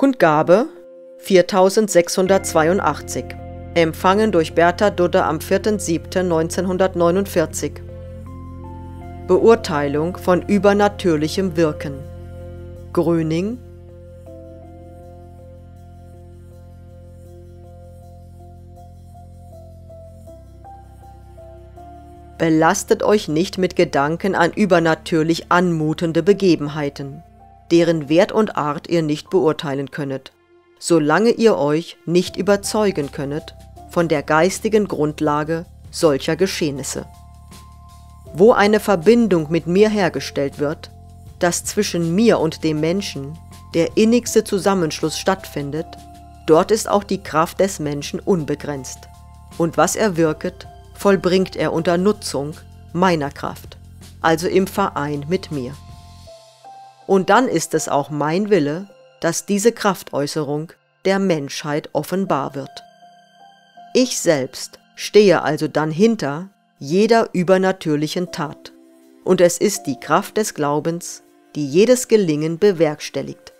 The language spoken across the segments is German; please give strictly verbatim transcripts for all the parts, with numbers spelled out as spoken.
Trug und Gabe viertausendsechshundertzweiundachtzig, empfangen durch Bertha Dudde am vierten siebten neunzehnhundertneunundvierzig. Beurteilung von übernatürlichem Wirken. Gröning. Belastet euch nicht mit Gedanken an übernatürlich anmutende Begebenheiten, deren Wert und Art ihr nicht beurteilen könnet, solange ihr euch nicht überzeugen könnet von der geistigen Grundlage solcher Geschehnisse. Wo eine Verbindung mit mir hergestellt wird, dass zwischen mir und dem Menschen der innigste Zusammenschluss stattfindet, dort ist auch die Kraft des Menschen unbegrenzt, und was er wirket, vollbringt er unter Nutzung meiner Kraft, also im Verein mit mir. Und dann ist es auch mein Wille, dass diese Kraftäußerung der Menschheit offenbar wird. Ich selbst stehe also dann hinter jeder übernatürlichen Tat, und es ist die Kraft des Glaubens, die jedes Gelingen bewerkstelligt.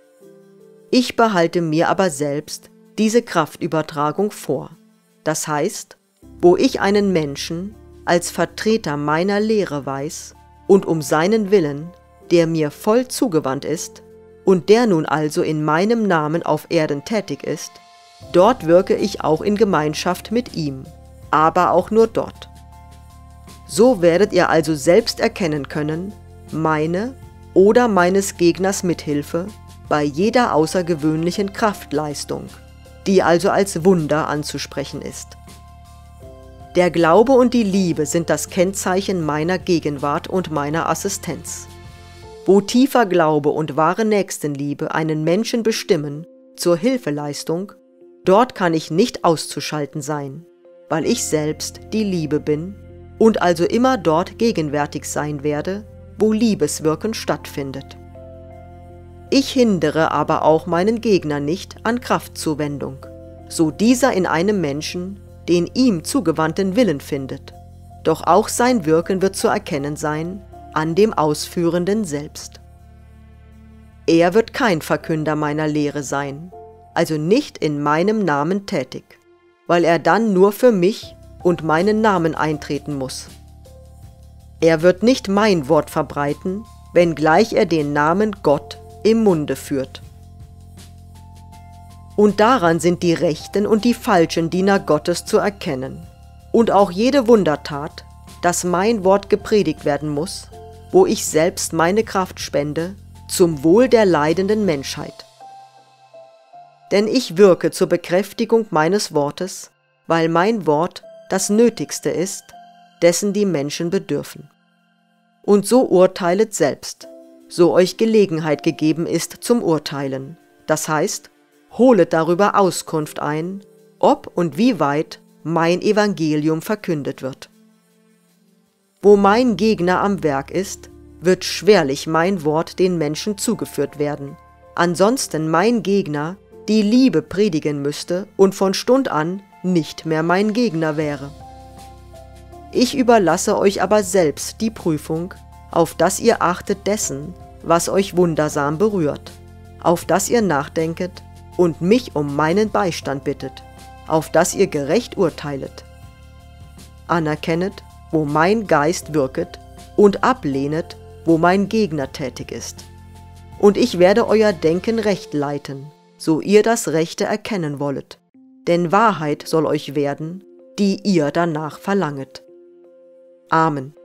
Ich behalte mir aber selbst diese Kraftübertragung vor, das heißt, wo ich einen Menschen als Vertreter meiner Lehre weiß und um seinen Willen, der mir voll zugewandt ist und der nun also in meinem Namen auf Erden tätig ist, dort wirke ich auch in Gemeinschaft mit ihm, aber auch nur dort. So werdet ihr also selbst erkennen können, meine oder meines Gegners Mithilfe bei jeder außergewöhnlichen Kraftleistung, die also als Wunder anzusprechen ist. Der Glaube und die Liebe sind das Kennzeichen meiner Gegenwart und meiner Assistenz. Wo tiefer Glaube und wahre Nächstenliebe einen Menschen bestimmen zur Hilfeleistung, dort kann ich nicht auszuschalten sein, weil ich selbst die Liebe bin und also immer dort gegenwärtig sein werde, wo Liebeswirken stattfindet. Ich hindere aber auch meinen Gegner nicht an Kraftzuwendung, so dieser in einem Menschen den ihm zugewandten Willen findet, doch auch sein Wirken wird zu erkennen sein an dem Ausführenden selbst. Er wird kein Verkünder meiner Lehre sein, also nicht in meinem Namen tätig, weil er dann nur für mich und meinen Namen eintreten muss. Er wird nicht mein Wort verbreiten, wenngleich er den Namen Gott im Munde führt. Und daran sind die rechten und die falschen Diener Gottes zu erkennen. Und auch jede Wundertat, dass mein Wort gepredigt werden muss, wo ich selbst meine Kraft spende, zum Wohl der leidenden Menschheit. Denn ich wirke zur Bekräftigung meines Wortes, weil mein Wort das Nötigste ist, dessen die Menschen bedürfen. Und so urteilet selbst, so euch Gelegenheit gegeben ist zum Urteilen, das heißt, holet darüber Auskunft ein, ob und wie weit mein Evangelium verkündet wird. Wo mein Gegner am Werk ist, wird schwerlich mein Wort den Menschen zugeführt werden, ansonsten mein Gegner die Liebe predigen müsste und von Stund an nicht mehr mein Gegner wäre. Ich überlasse euch aber selbst die Prüfung, auf dass ihr achtet dessen, was euch wundersam berührt, auf dass ihr nachdenket und mich um meinen Beistand bittet, auf dass ihr gerecht urteilet. Anerkennet, wo mein Geist wirket, und ablehnet, wo mein Gegner tätig ist. Und ich werde euer Denken recht leiten, so ihr das Rechte erkennen wollet, denn Wahrheit soll euch werden, die ihr danach verlanget. Amen.